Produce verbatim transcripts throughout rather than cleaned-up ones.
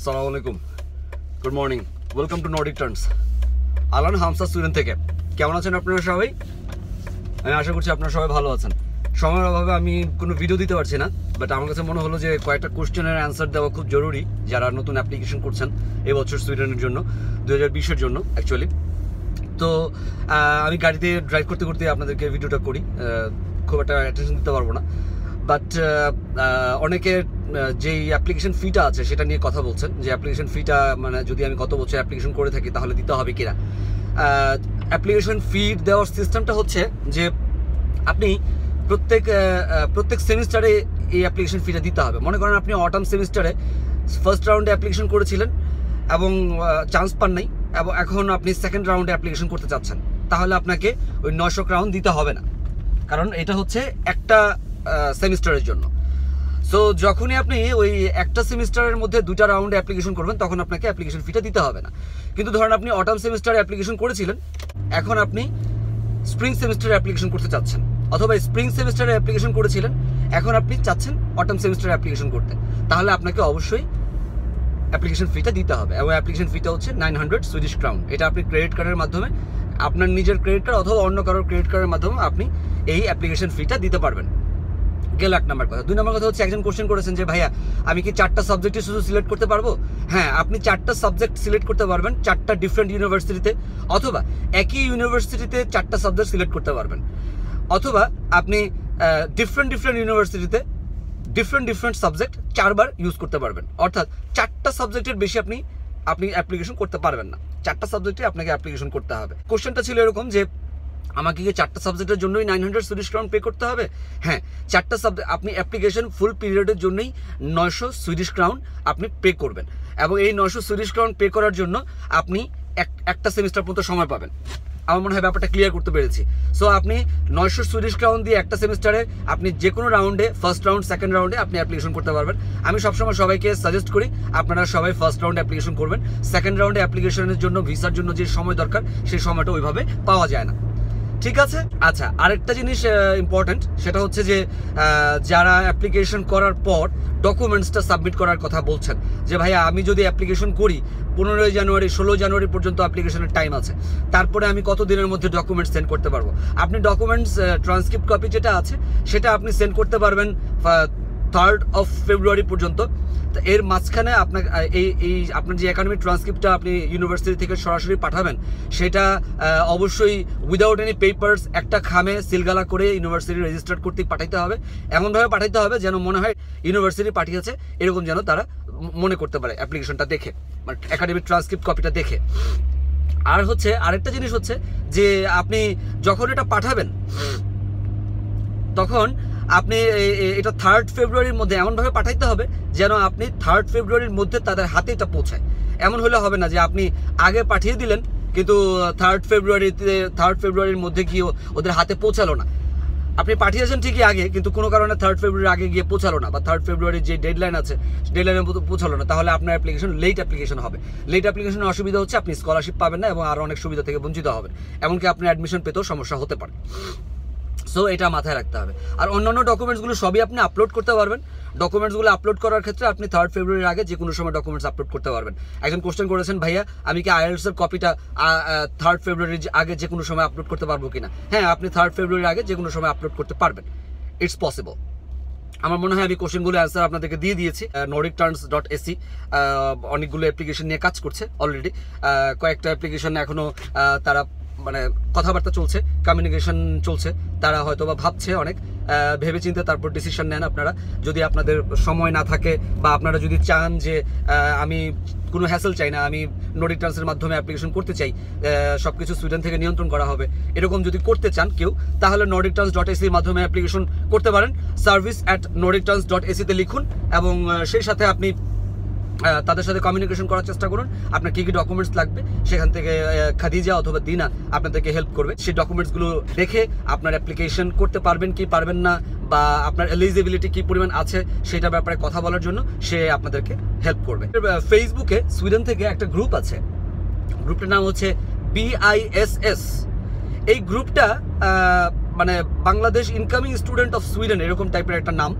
Assalamualaikum. Good morning. Welcome to Nordic Turns. Alan Halmstad student থেকে কেমন আছেন আপনারা সবাই? আমি আশা করছি আপনারা সবাই ভালো আছেন। সময়ের অভাবে আমি কোনো ভিডিও দিতে পারছি না, বাট আমার কাছে মনে হলো যে কয়েকটা কোশ্চেনের অ্যান্সার দেওয়া খুব জরুরি যারা নতুন অ্যাপ্লিকেশন করছেন এই বছর সুইডেনের জন্য, দুই হাজার বিশের জন্য অ্যাকচুয়ালি। তো আমি গাড়িতে ড্রাইভ করতে করতে আপনাদেরকে ভিডিওটা করি, খুব একটা অ্যাটেনশন দিতে পারবো না। বাট অনেকে যেই অ্যাপ্লিকেশন ফিটা আছে সেটা নিয়ে কথা বলছেন যে অ্যাপ্লিকেশন ফিটা মানে যদি আমি গত বছর অ্যাপ্লিকেশন করে থাকি তাহলে দিতে হবে কিনা। অ্যাপ্লিকেশন ফি দেওয়ার সিস্টেমটা হচ্ছে যে আপনি প্রত্যেক প্রত্যেক সেমিস্টারে এই অ্যাপ্লিকেশন ফিটা দিতে হবে। মনে করেন আপনি অটাম সেমিস্টারে ফার্স্ট রাউন্ডে অ্যাপ্লিকেশন করেছিলেন এবং চান্স পান নাই, এবং এখন আপনি সেকেন্ড রাউন্ডে অ্যাপ্লিকেশন করতে চাচ্ছেন, তাহলে আপনাকে ওই নয়শো ক্রাউন দিতে হবে না, কারণ এটা হচ্ছে একটা সেমিস্টারের জন্য। সো যখনই আপনি ওই একটা সেমিস্টারের মধ্যে দুটা রাউন্ডে অ্যাপ্লিকেশন করবেন তখন আপনাকে অ্যাপ্লিকেশন ফিটা দিতে হবে না। কিন্তু ধরেন আপনি অটাম সেমিস্টারে অ্যাপ্লিকেশন করেছিলেন, এখন আপনি স্প্রিং সেমিস্টারে অ্যাপ্লিকেশন করতে চাচ্ছেন, অথবা স্প্রিং সেমিস্টারে অ্যাপ্লিকেশন করেছিলেন এখন আপনি চাচ্ছেন অটাম সেমিস্টারে অ্যাপ্লিকেশন করতে, তাহলে আপনাকে অবশ্যই অ্যাপ্লিকেশন ফিটা দিতে হবে। এবং অ্যাপ্লিকেশন ফিটা হচ্ছে নাইন হান্ড্রেড সুইডিশ ক্রাউন। এটা আপনি ক্রেডিট কার্ডের মাধ্যমে, আপনার নিজের ক্রেডিট কার্ড অথবা অন্য কারোর ক্রেডিট কার্ডের মাধ্যমে আপনি এই অ্যাপ্লিকেশন ফিটা দিতে পারবেন। গেল এক নম্বর কথা। দুই নম্বর কথা হচ্ছে একজন কোশ্চেন করেছেন যে ভাইয়া আমি কি চারটা সাবজেক্টে শুধু সিলেক্ট করতে পারবো? হ্যাঁ, আপনি চারটা সাবজেক্ট সিলেক্ট করতে পারবেন চারটা ডিফারেন্ট ইউনিভার্সিটিতে, অথবা একই ইউনিভার্সিটিতে চারটা সাবজেক্ট সিলেক্ট করতে পারবেন, অথবা আপনি ডিফারেন্ট ডিফারেন্ট ইউনিভার্সিটিতে ডিফারেন্ট ডিফারেন্ট সাবজেক্ট চারবার ইউজ করতে পারবেন। অর্থাৎ চারটা সাবজেক্টের বেশি আপনি আপনি অ্যাপ্লিকেশন করতে পারবেন না, চারটা সাবজেক্টে আপনাকে অ্যাপ্লিকেশন করতে হবে। কোশ্চেনটা ছিল এরকম যে আমাকে কি চারটা সাবজেক্টের জন্যই nine hundred Swedish crown pay করতে হবে? হ্যাঁ, চারটা সাবজেক্ট আপনি অ্যাপ্লিকেশন ফুল পিরিয়ডের জন্যই নয়শো সুইডিশ ক্রাউন আপনি পে করবেন, এবং এই নয়শো সুইডিশ ক্রাউন পে করার জন্য আপনি একটা সেমিস্টার পর্যন্ত সময় পাবেন। আমার মনে হয় ব্যাপারটা ক্লিয়ার করতে পেরেছি। সো আপনি নয়শো সুইডিশ ক্রাউন দিয়ে একটা সেমিস্টারে আপনি যে কোনো রাউন্ডে, ফার্স্ট রাউন্ড সেকেন্ড রাউন্ডে আপনি অ্যাপ্লিকেশন করতে পারবেন। আমি সবসময় সবাইকে সাজেস্ট করি আপনারা সবাই ফার্স্ট রাউন্ডে অ্যাপ্লিকেশন করবেন। সেকেন্ড রাউন্ডে অ্যাপ্লিকেশনের জন্য ভিসার জন্য যে সময় দরকার সেই সময়টা ওইভাবে পাওয়া যায় না। ঠিক আছে? আচ্ছা, আরেকটা জিনিস ইম্পর্টেন্ট, সেটা হচ্ছে যে যারা অ্যাপ্লিকেশন করার পর ডকুমেন্টসটা সাবমিট করার কথা বলছেন যে ভাইয়া আমি যদি অ্যাপ্লিকেশন করি পনেরোই জানুয়ারি ষোলো জানুয়ারি পর্যন্ত অ্যাপ্লিকেশনের টাইম আছে, তারপরে আমি কত দিনের মধ্যে ডকুমেন্টস সেন্ড করতে পারবো? আপনি ডকুমেন্টস ট্রান্সক্রিপ্ট কপি যেটা আছে সেটা আপনি সেন্ড করতে পারবেন থার্ড অফ ফেব্রুয়ারি পর্যন্ত। এর মাঝখানে আপনার এই এই আপনার যে একাডেমিক ট্রান্সক্রিপ্টটা আপনি ইউনিভার্সিটি থেকে সরাসরি পাঠাবেন সেটা অবশ্যই উইদাউট এনি পেপার্স একটা খামে সিলগালা করে ইউনিভার্সিটি রেজিস্টার করতে পাঠাইতে হবে। এমনভাবে পাঠাইতে হবে যেন মনে হয় ইউনিভার্সিটি পাঠিয়েছে, এরকম যেন তারা মনে করতে পারে অ্যাপ্লিকেশনটা দেখে, মানে একাডেমিক ট্রান্সক্রিপ্ট কপিটা দেখে। আর হচ্ছে আরেকটা জিনিস হচ্ছে যে আপনি যখন এটা পাঠাবেন তখন আপনি এটা থার্ড ফেব্রুয়ারির মধ্যে এমনভাবে পাঠাইতে হবে যেন আপনি থার্ড ফেব্রুয়ারির মধ্যে তাদের হাতে এটা পৌঁছায়। এমন হলে হবে না যে আপনি আগে পাঠিয়ে দিলেন কিন্তু থার্ড ফেব্রুয়ারিতে থার্ড ফেব্রুয়ারির মধ্যে গিয়ে ওদের হাতে পৌঁছালো না। আপনি পাঠিয়েছেন ঠিকই আগে, কিন্তু কোনো কারণে থার্ড ফেব্রুয়ারি আগে গিয়ে পৌঁছালো না, বা থার্ড ফেব্রুয়ারির যে ডেডলাইন আছে ডেডলাইনের মতো পৌঁছালো না, তাহলে আপনার অ্যাপ্লিকেশন লেট অ্যাপ্লিকেশন হবে। লেট অ্যাপ্লিকেশনের অসুবিধা হচ্ছে আপনি স্কলারশিপ পাবেন না এবং আরও অনেক সুবিধা থেকে বঞ্চিত হবেন, এমনকি আপনার অ্যাডমিশন পেতেও সমস্যা হতে পারে। সো এটা মাথায় রাখতে হবে। আর অন্যান্য ডকুমেন্টসগুলো সবই আপনি আপলোড করতে পারবেন। ডকুমেন্টসগুলো আপলোড করার ক্ষেত্রে আপনি থার্ড ফেব্রুয়ারির আগে যে কোনো সময় ডকুমেন্টস আপলোড করতে পারবেন। একজন কোশ্চেন করেছেন ভাইয়া আমি কি আইএলটিএস এর কপিটা থার্ড ফেব্রুয়ারির আগে যে কোনো সময় আপলোড করতে পারবো কিনা? হ্যাঁ, আপনি থার্ড ফেব্রুয়ারির আগে যে কোনো সময় আপলোড করতে পারবেন, ইটস পসিবল। আমার মনে হয় আমি কোশ্চেনগুলো অ্যান্সার আপনাদেরকে দিয়ে দিয়েছি। নর্ডিক টার্নস ডট এসি অনেকগুলো অ্যাপ্লিকেশন নিয়ে কাজ করছে অলরেডি। কয়েকটা অ্যাপ্লিকেশন এখনও তারা মানে কথাবার্তা চলছে, কমিউনিকেশন চলছে, তারা হয়তো বা ভাবছে অনেক, ভেবে চিন্তে তারপর ডিসিশন নেন আপনারা। যদি আপনাদের সময় না থাকে বা আপনারা যদি চান যে আমি কোনো হ্যাসেল চাই না, আমি নর্ডিক টার্নসের মাধ্যমে অ্যাপ্লিকেশন করতে চাই, সব কিছু সুইডেন থেকে নিয়ন্ত্রণ করা হবে, এরকম যদি করতে চান কেউ, তাহলে নর্ডিক টার্নস ডট এসির মাধ্যমে অ্যাপ্লিকেশন করতে পারেন। Service at Nordic turns dot এসিতে লিখুন এবং সেই সাথে আপনি তাদের সাথে কমিউনিকেশন করার চেষ্টা করুন। আপনার কী কী ডকুমেন্টস লাগবে সেখান থেকে খাদিজা অথবা দিনা আপনাদেরকে হেল্প করবে। সেই ডকুমেন্টসগুলো দেখে আপনার অ্যাপ্লিকেশন করতে পারবেন কি পারবেন না, বা আপনার এলিজিবিলিটি কী পরিমাণ আছে সেটা ব্যাপারে কথা বলার জন্য সে আপনাদেরকে হেল্প করবে। ফেসবুকে সুইডেন থেকে একটা গ্রুপ আছে, গ্রুপটার নাম হচ্ছে বিআইএসএস। এই গ্রুপটা মানে Bangladesh incoming student of Sweden এরকম টাইপের একটা নাম।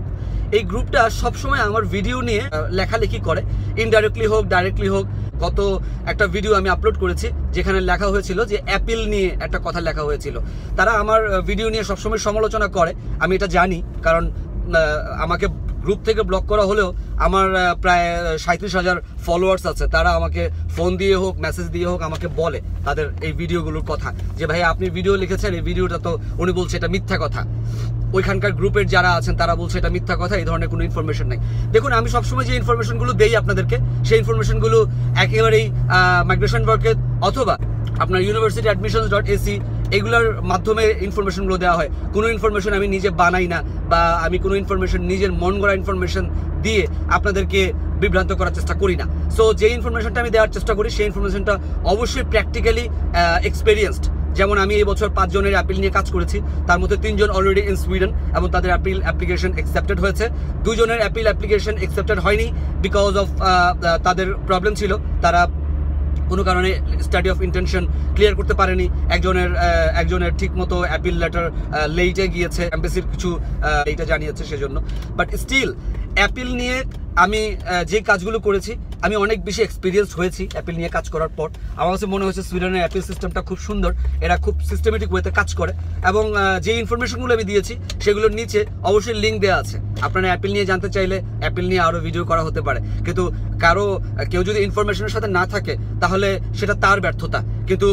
এই গ্রুপটা সবসময় আমার ভিডিও নিয়ে লেখালেখি করে, ইনডাইরেক্টলি হোক ডাইরেক্টলি হোক। গত একটা ভিডিও আমি আপলোড করেছি যেখানে লেখা হয়েছিল যে অ্যাপেল নিয়ে একটা কথা লেখা হয়েছিল। তারা আমার ভিডিও নিয়ে সবসময় সমালোচনা করে, আমি এটা জানি, কারণ আমাকে গ্রুপ থেকে ব্লক করা হলেও আমার প্রায় সাঁত্রিশ হাজার ফলোয়ার্স আছে। তারা আমাকে ফোন দিয়ে হোক মেসেজ দিয়ে হোক আমাকে বলে তাদের এই ভিডিওগুলোর কথা, যে ভাই আপনি ভিডিও লিখেছেন, এই ভিডিওটা তো উনি বলছে এটা মিথ্যা কথা, ওইখানকার গ্রুপের যারা আছেন তারা বলছে এটা মিথ্যা কথা, এই ধরনের কোনো ইনফরমেশন নেই। দেখুন, আমি সবসময় যে ইনফরমেশনগুলো দেই আপনাদেরকে, সেই ইনফরমেশনগুলো একেবারেই মাইগ্রেশন ওয়ার্কের অথবা আপনার ইউনিভার্সিটি অ্যাডমিশনস ডট এসি এগুলোর মাধ্যমে ইনফরমেশনগুলো দেওয়া হয়। কোনো ইনফরমেশন আমি নিজে বানাই না, বা আমি কোনো ইনফরমেশন নিজের মন গড়া ইনফরমেশন দিয়ে আপনাদেরকে বিভ্রান্ত করার চেষ্টা করি না। সো যে ইনফরমেশনটা আমি দেওয়ার চেষ্টা করি সেই ইনফরমেশনটা অবশ্যই প্র্যাকটিক্যালি এক্সপেরিয়েন্সড। যেমন আমি এই বছর পাঁচজনের অ্যাপিল নিয়ে কাজ করেছি, তার মধ্যে তিনজন অলরেডি ইন সুইডেন এবং তাদের অ্যাপিল অ্যাপ্লিকেশন অ্যাকসেপ্টেড হয়েছে। দুজনের অ্যাপিল অ্যাপ্লিকেশন অ্যাকসেপ্টেড হয়নি বিকজ অফ তাদের প্রবলেম ছিল, তারা কোনো কারণে স্টাডি অফ ইন্টেনশন ক্লিয়ার করতে পারেনি। একজনের একজনের ঠিক মতো অ্যাপিল লেটার লেটে গিয়েছে, এমবেসির কিছু এইটা জানিয়েছে সেজন্য। বাট স্টিল অ্যাপিল নিয়ে আমি যে কাজগুলো করেছি আমি অনেক বেশি এক্সপিরিয়েন্স হয়েছি অ্যাপিল নিয়ে কাজ করার পর। আমার কাছে মনে হয়েছে সুইডেনের অ্যাপিল সিস্টেমটা খুব সুন্দর, এরা খুব সিস্টেমেটিক ওয়েতে কাজ করে, এবং যে ইনফরমেশনগুলো আমি দিয়েছি সেগুলোর নিচে অবশ্যই লিঙ্ক দেওয়া আছে। আপনারা অ্যাপিল নিয়ে জানতে চাইলে অ্যাপিল নিয়ে আরও ভিডিও করা হতে পারে, কিন্তু কারো কেউ যদি ইনফরমেশনের সাথে না থাকে তাহলে সেটা তার ব্যর্থতা। কিন্তু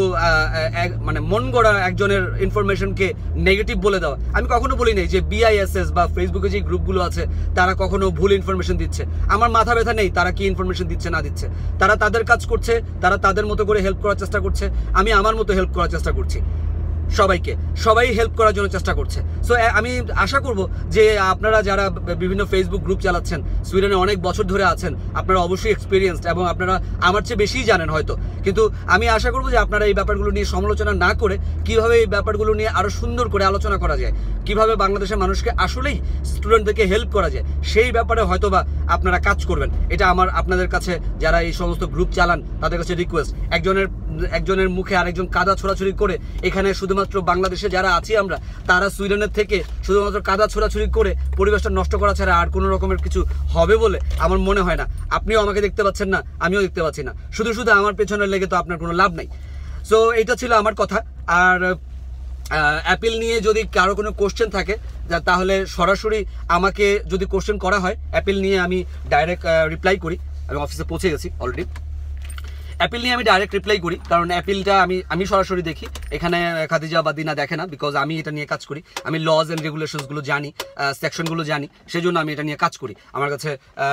মানে মন গড়া একজনের ইনফরমেশনকে নেগেটিভ বলে দেওয়া, আমি কখনো বলি নাই যে বিআইএসএস বা ফেসবুকে যে গ্রুপগুলো আছে তারা কখনো ভুল ইনফরমেশন দিচ্ছে। আমার মাথা ব্যথা নেই তারা কি ইনফরমেশন দিচ্ছে না দিচ্ছে, তারা তাদের কাজ করছে, তারা তাদের মতো করে হেল্প করার চেষ্টা করছে, আমি আমার মতো হেল্প করার চেষ্টা করছি। সবাইকে সবাই হেল্প করার জন্য চেষ্টা করছে। সো আমি আশা করব যে আপনারা যারা বিভিন্ন ফেসবুক গ্রুপ চালাচ্ছেন, সুইডেনে অনেক বছর ধরে আছেন, আপনারা অবশ্যই এক্সপিরিয়েন্সড এবং আপনারা আমার চেয়ে বেশিই জানেন হয়তো, কিন্তু আমি আশা করব যে আপনারা এই ব্যাপারগুলো নিয়ে সমালোচনা না করে কিভাবে এই ব্যাপারগুলো নিয়ে আরও সুন্দর করে আলোচনা করা যায়, কিভাবে বাংলাদেশের মানুষকে আসলেই স্টুডেন্টদেরকে হেল্প করা যায়, সেই ব্যাপারে হয়তোবা আপনারা কাজ করবেন। এটা আমার আপনাদের কাছে যারা এই সমস্ত গ্রুপ চালান তাদের কাছে রিকোয়েস্ট। একজনের একজনের মুখে আরেকজন কাদা ছোড়াছুড়ি করে এখানে শুধুমাত্র বাংলাদেশে যারা আছি আমরা তারা সুইডেনের থেকে শুধুমাত্র কাদা ছোড়াছুড়ি করে পরিবেশটা নষ্ট করা ছাড়া আর কোনো রকমের কিছু হবে বলে আমার মনে হয় না। আপনিও আমাকে দেখতে পাচ্ছেন না, আমিও দেখতে পাচ্ছি না, শুধু শুধু আমার পেছনে লেগে তো আপনার কোনো লাভ নাই। সো এটা ছিল আমার কথা। আর অ্যাপিল নিয়ে যদি কারো কোনো কোশ্চেন থাকে তাহলে সরাসরি আমাকে যদি কোশ্চেন করা হয় অ্যাপিল নিয়ে আমি ডাইরেক্ট রিপ্লাই করি। আমি অফিসে পৌঁছে গেছি অলরেডি। অ্যাপিল নিয়ে আমি ডাইরেক্ট রিপ্লাই করি, কারণ অ্যাপিলটা আমি আমি সরাসরি দেখি, এখানে খাদিজা বা দিনা দেখে না, বিকজ আমি এটা নিয়ে কাজ করি, আমি লজ অ্যান্ড রেগুলেশনসগুলো জানি, সেকশনগুলো জানি, সেই জন্য আমি এটা নিয়ে কাজ করি। আমার কাছে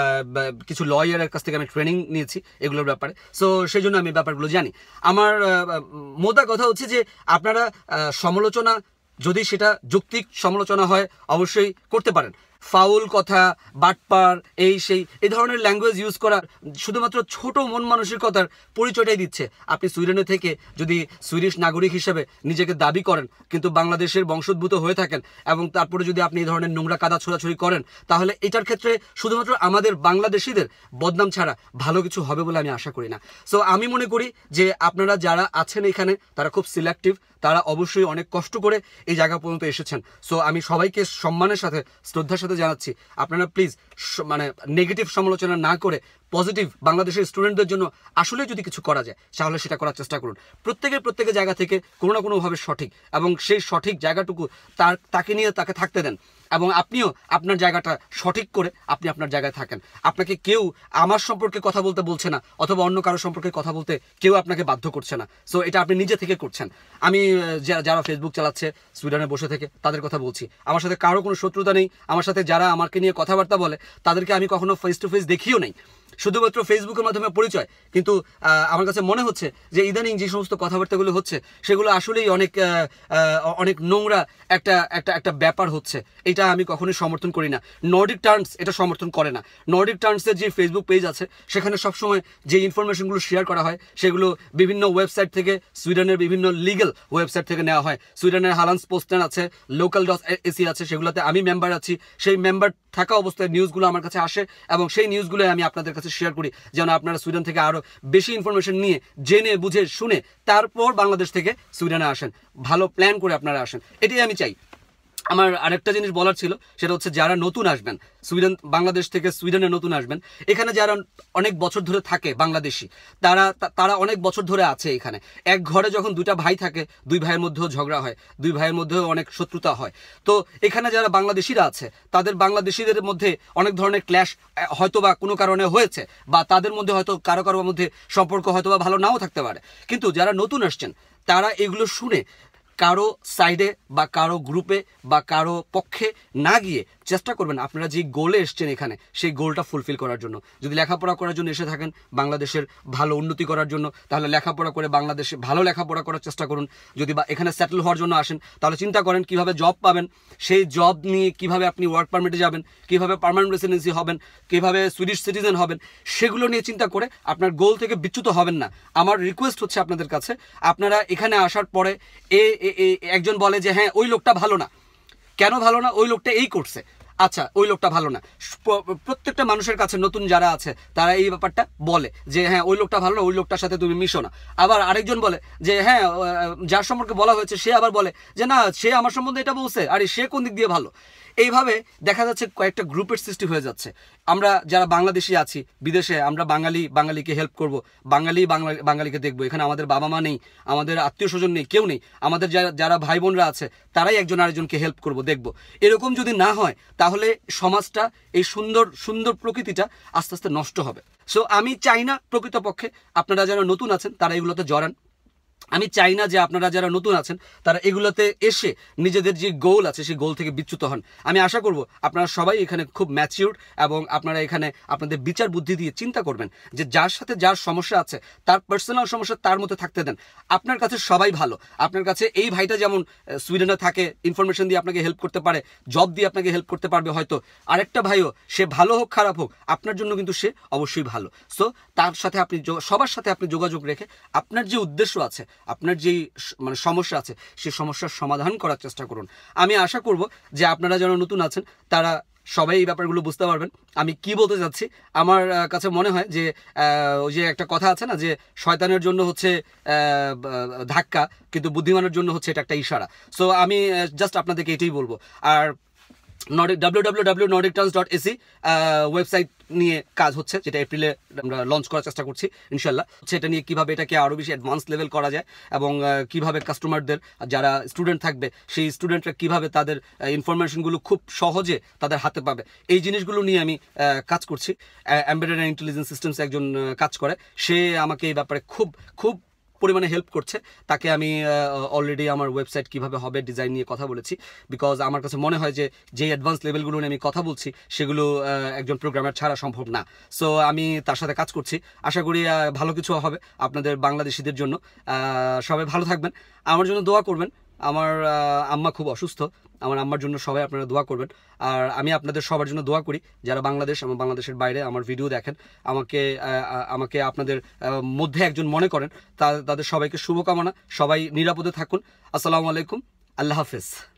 কিছু লয়ারের কাছ থেকে আমি ট্রেনিং নিয়েছি এগুলোর ব্যাপারে, সো সেই জন্য আমি ব্যাপারগুলো জানি। আমার মোদ্দা কথা হচ্ছে যে আপনারা সমালোচনা যদি সেটা যৌক্তিক সমালোচনা হয় অবশ্যই করতে পারেন। ফাউল কথা, বাটপার, এই সেই এই ধরনের ল্যাঙ্গুয়েজ ইউজ করা শুধুমাত্র ছোট মন মানসিকতার পরিচয়টাই দিচ্ছে। আপনি সুইডেনে থেকে যদি সুইডিশ নাগরিক হিসেবে নিজেকে দাবি করেন কিন্তু বাংলাদেশের বংশোদ্ভূত হয়ে থাকেন এবং তারপরে যদি আপনি এই ধরনের নোংরা কাদা ছোড়াছুড়ি করেন তাহলে এটার ক্ষেত্রে শুধুমাত্র আমাদের বাংলাদেশিদের বদনাম ছাড়া ভালো কিছু হবে বলে আমি আশা করি না। সো আমি মনে করি যে আপনারা যারা আছেন এখানে তারা খুব সিলেক্টিভ, তারা অবশ্যই অনেক কষ্ট করে এই জায়গা পর্যন্ত এসেছেন। সো আমি সবাইকে সম্মানের সাথে শ্রদ্ধার সাথে জানাচ্ছি আপনারা প্লিজ মানে নেগেটিভ সমালোচনা না করে পজিটিভ বাংলাদেশের স্টুডেন্টদের জন্য আসলে যদি কিছু করা যায় তাহলে সেটা করার চেষ্টা করুন। প্রত্যেকের প্রত্যেকের জায়গা থেকে কোনো না কোনোভাবে সঠিক, এবং সেই সঠিক জায়গাটুকু তার তাকে নিয়ে তাকে থাকতে দেন, এবং আপনিও আপনার জায়গাটা সঠিক করে আপনি আপনার জায়গায় থাকেন। আপনাকে কেউ আমার সম্পর্কে কথা বলতে বলছে না, অথবা অন্য কারো সম্পর্কে কথা বলতে কেউ আপনাকে বাধ্য করছে না। সো এটা আপনি নিজে থেকে করছেন। আমি যারা ফেসবুক চালাচ্ছে সুইডেনে বসে থেকে তাদের কথা বলছি, আমার সাথে কারো কোনো শত্রুতা নেই। আমার সাথে যারা আমাকে নিয়ে কথাবার্তা বলে তাদেরকে আমি কখনো ফেস টু ফেস দেখিও নেই, শুধুমাত্র ফেসবুকের মাধ্যমে পরিচয়। কিন্তু আমার কাছে মনে হচ্ছে যে ইদানিং যে সমস্ত কথাবার্তাগুলো হচ্ছে সেগুলো আসলেই অনেক অনেক নোংরা একটা একটা একটা ব্যাপার হচ্ছে। এটা আমি কখনোই সমর্থন করি না। নর্ডিক টার্নস এটা সমর্থন করে না। নর্ডিক টার্নসের যে ফেসবুক পেজ আছে সেখানে সবসময় যে ইনফরমেশনগুলো শেয়ার করা হয় সেগুলো বিভিন্ন ওয়েবসাইট থেকে, সুইডেনের বিভিন্ন লিগ্যাল ওয়েবসাইট থেকে নেওয়া হয়। সুইডেনের হালান্সপোস্টেন আছে, লোকাল ডট এসি আছে, সেগুলোতে আমি মেম্বার আছি। সেই মেম্বার থাকা অবস্থায় নিউজগুলো আমার কাছে আসে এবং সেই নিউজগুলো আমি আপনাদের কাছে শেয়ার করি যেন আপনারা সুইডেন থেকে আরও বেশি ইনফরমেশন নিয়ে জেনে বুঝে শুনে তারপর বাংলাদেশ থেকে সুইডেনে আসেন, ভালো প্ল্যান করে আপনারা আসেন, এটাই আমি চাই। আমার আরেকটা জিনিস বলার ছিল, সেটা হচ্ছে যারা নতুন আসবেন সুইডেন, বাংলাদেশ থেকে সুইডেনে নতুন আসবেন, এখানে যারা অনেক বছর ধরে থাকে বাংলাদেশি, তারা তারা অনেক বছর ধরে আছে এখানে। এক ঘরে যখন দুইটা ভাই থাকে, দুই ভাইয়ের মধ্যেও ঝগড়া হয়, দুই ভাইয়ের মধ্যেও অনেক শত্রুতা হয়। তো এখানে যারা বাংলাদেশিরা আছে, তাদের বাংলাদেশিদের মধ্যে অনেক ধরনের ক্ল্যাশ হয়তো বা কোনো কারণে হয়েছে, বা তাদের মধ্যে হয়তো কারো কারোর মধ্যে সম্পর্ক হয়তো বা ভালো নাও থাকতে পারে। কিন্তু যারা নতুন আসছেন তারা এগুলো শুনে কারো সাইডে বা কারো গ্রুপে বা কারো পক্ষে না গিয়ে চেষ্টা করবেন আপনারা যে গোলে এসছেন এখানে, সেই গোলটা ফুলফিল করার জন্য। যদি লেখাপড়া করার জন্য এসে থাকেন, বাংলাদেশের ভালো উন্নতি করার জন্য, তাহলে লেখাপড়া করে বাংলাদেশে ভালো লেখাপড়া করার চেষ্টা করুন। যদি বা এখানে সেটেল হওয়ার জন্য আসেন, তাহলে চিন্তা করেন কিভাবে জব পাবেন, সেই জব নিয়ে কিভাবে আপনি ওয়ার্ক পারমিটে যাবেন, কিভাবে পার্মানেন্ট রেসিডেন্সি হবেন, কিভাবে সুইডিশ সিটিজেন হবেন, সেগুলো নিয়ে চিন্তা করে আপনার গোল থেকে বিচ্যুত হবেন না। আমার রিকোয়েস্ট হচ্ছে আপনাদের কাছে, আপনারা এখানে আসার পরে এ একজন বলে যে হ্যাঁ ওই লোকটা ভালো না, কেন ভালো না, ওই লোকটা এই করছে, আচ্ছা ওই লোকটা ভালো না। প্রত্যেকটা মানুষের কাছে নতুন যারা আছে তারা এই ব্যাপারটা বলে যে হ্যাঁ ওই লোকটা ভালো না, ওই লোকটার সাথে তুমি মিশো না। আবার আরেকজন বলে যে হ্যাঁ যার সম্পর্কে বলা হয়েছে সে আবার বলে যে না সে আমার সম্বন্ধে এটা বলছে, আরে সে কোন দিক দিয়ে ভালো। এইভাবে দেখা যাচ্ছে কয়েকটা গ্রুপের সৃষ্টি হয়ে যাচ্ছে। আমরা যারা বাংলাদেশি আছি বিদেশে, আমরা বাঙালি বাঙালিকে হেল্প করব, বাঙালি বাঙালিকে দেখবো। এখানে আমাদের বাবা মা নেই, আমাদের আত্মীয় স্বজন নেই, কেউ নেই, আমাদের যারা যারা ভাই বোনরা আছে তারাই একজন আরেকজনকে হেল্প করব, দেখবো। এরকম যদি না হয় তাহলে সমাজটা, এই সুন্দর সুন্দর প্রকৃতিটা আস্তে আস্তে নষ্ট হবে। সো আমি চাই না প্রকৃতপক্ষে আপনারা যারা নতুন আছেন তারা এগুলোতে জড়ান। আমি চাই না যে আপনারা যারা নতুন আছেন তারা এগুলোতে এসে নিজেদের যে গোল আছে সেই গোল থেকে বিচ্যুত হন। আমি আশা করব আপনারা সবাই এখানে খুব ম্যাচিউরড, এবং আপনারা এখানে আপনাদের বিচার বুদ্ধি দিয়ে চিন্তা করবেন যে যার সাথে যার সমস্যা আছে, তার পার্সোনাল সমস্যা তার মধ্যে থাকতে দেন। আপনার কাছে সবাই ভালো। আপনার কাছে এই ভাইটা যেমন সুইডেনে থাকে, ইনফরমেশন দিয়ে আপনাকে হেল্প করতে পারে, জব দিয়ে আপনাকে হেল্প করতে পারবে হয়তো, আরেকটা ভাইও সে ভালো হোক খারাপ হোক আপনার জন্য কিন্তু সে অবশ্যই ভালো। সো তার সাথে আপনি সবার সাথে আপনি যোগাযোগ রেখে আপনার যে উদ্দেশ্য আছে, আপনার যেই মানে সমস্যা আছে সেই সমস্যার সমাধান করার চেষ্টা করুন। আমি আশা করব যে আপনারা যারা নতুন আছেন তারা সবাই এই ব্যাপারগুলো বুঝতে পারবেন আমি কি বলতে চাচ্ছি। আমার কাছে মনে হয় যে ওই যে একটা কথা আছে না যে শয়তানের জন্য হচ্ছে ধাক্কা, কিন্তু বুদ্ধিমানের জন্য হচ্ছে এটা একটা ইশারা। সো আমি জাস্ট আপনাদেরকে এটাই বলবো। আর Nordic W W W dot Nordic turns dot AC website নিয়ে কাজ হচ্ছে, যেটা এপ্রিলে আমরা লঞ্চ করার চেষ্টা করছি ইনশাল্লাহ। সেটা নিয়ে কীভাবে এটাকে আরও বেশি অ্যাডভান্স লেভেল করা যায়, এবং কীভাবে কাস্টমারদের যারা স্টুডেন্ট থাকবে সেই স্টুডেন্টরা কীভাবে তাদের ইনফরমেশনগুলো খুব সহজে তাদের হাতে পাবে, এই জিনিসগুলো নিয়ে আমি কাজ করছি। এমবেডেড অ্যান্ড ইন্টেলিজেন্স সিস্টেমস একজন কাজ করে, সে আমাকে এই ব্যাপারে খুব খুব পরিমাণে হেল্প করছে। তাকে আমি অলরেডি আমার ওয়েবসাইট কিভাবে হবে ডিজাইন নিয়ে কথা বলেছি, বিকজ আমার কাছে মনে হয় যে যে অ্যাডভান্স লেভেলগুলো নিয়ে আমি কথা বলছি সেগুলো একজন প্রোগ্রামার ছাড়া সম্ভব না। সো আমি তার সাথে কাজ করছি, আশা করি ভালো কিছু হবে আপনাদের বাংলাদেশিদের জন্য। সবাই ভালো থাকবেন, আমার জন্য দোয়া করবেন। আমার আম্মা খুব অসুস্থ, আমার আম্মার জন্য সবাই আপনারা দোয়া করবেন। আর আমি আপনাদের সবার জন্য দোয়া করি যারা বাংলাদেশ এবং বাংলাদেশের বাইরে আমার ভিডিও দেখেন, আমাকে আমাকে আপনাদের মধ্যে একজন মনে করেন। তাদের সবাইকে শুভকামনা, সবাই নিরাপদে থাকুন। আসসালামু আলাইকুম, আল্লাহ হাফেজ।